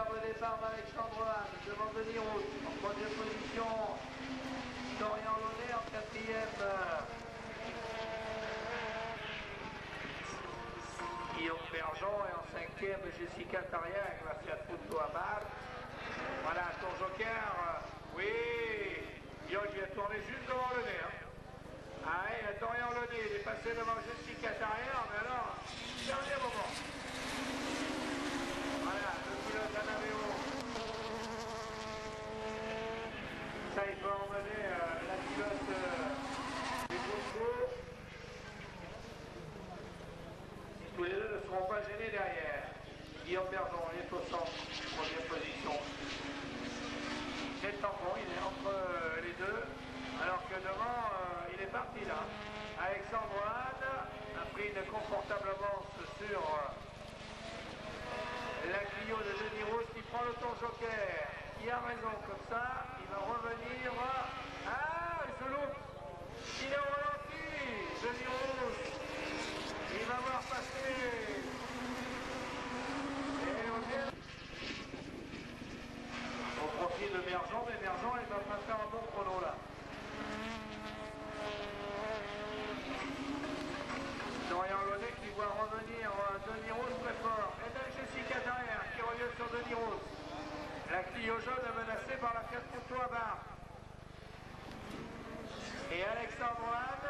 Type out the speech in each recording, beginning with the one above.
Superbe départ d'Alexandre Anne, devant Denis Roux. En troisième position, Dorian Launay. En quatrième, Guillaume Bergeon. Et en cinquième, Jessica Tarien avec la Fiat Punto à barre. Voilà, ton joker. Oui, Yogi a tourné juste devant le nez. Ah, et Dorian Launay, il est passé devant Jessica Tarien, mais alors, dernier moment. Voilà, le pilote Anaveo. Ça, il peut emmener la pilote des Bosco. Tous les deux ne seront pas gênés derrière. Guillaume Bergeon, il est au centre, troisième position. C'est le tampon, il est entre les deux, alors que devant, il est parti là. Alexandre Anne a pris une confortable avance sur la Clio de Denis Roux qui prend le tour joker. Il a raison, comme ça, il va revenir. Ah, il se loupe. Il est au ralenti, Denis Roux. Il va voir passer. Et on vient au profit de Bergeon, mais Bergeon, il va pas faire un bon chrono là. Dorian Launay qui voit revenir Denis Roux très fort. Et même Jessica derrière qui revient sur Denis Roux. La Clio jaune est menacée par la Fiat Punto à barre. Et Alexandre Anne.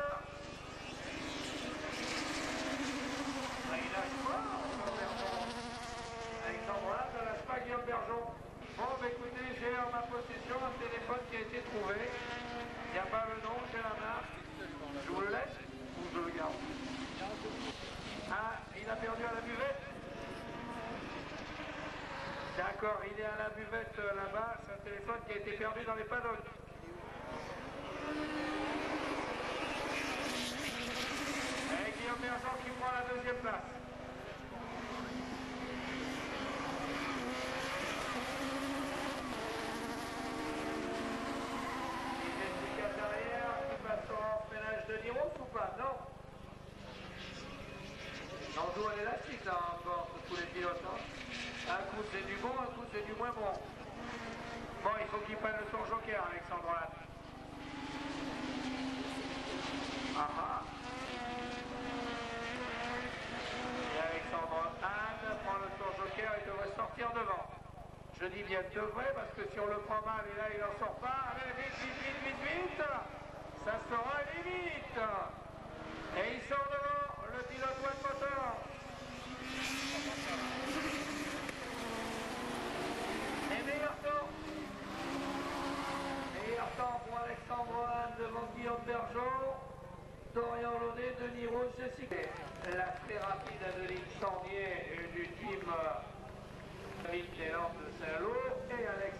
Il lâche pas Alexandre Anne ne lâche pas Guillaume Bergeon. Bon, bah écoutez, j'ai en ma possession un téléphone qui a été trouvé. Il n'y a pas le nom, j'ai la marque. Je vous le laisse ou je le garde? Ah, il a perdu à la buvette. D'accord, il est à la buvette là-bas. C'est un téléphone qui a été perdu dans les paddocks. Et Guillaume Bergeon qui prend la deuxième place. Jessica derrière qui passe en ménage de Niros ou pas? Non. On joue à l'élastique là encore pour tous les pilotes. Hein. Un coup c'est du bon, un coup c'est du moins bon. Bon, il faut qu'il prenne le tour joker, Alexandre Anne. Ah ah. Et Alexandre Anne prend le tour joker, il devrait sortir devant. Je dis bien devrait parce que si on le prend mal et là il n'en sort pas, allez vite, vite, vite, vite, vite. Ça sera limite. Et il sort devant le pilote One Motor. Et meilleur temps pour Alexandre Anne devant Guillaume Bergeon, Dorian Launay, Denis Roux, Jessica. La très rapide Adeline Chandier du team David Léland de Saint-Lô et Alex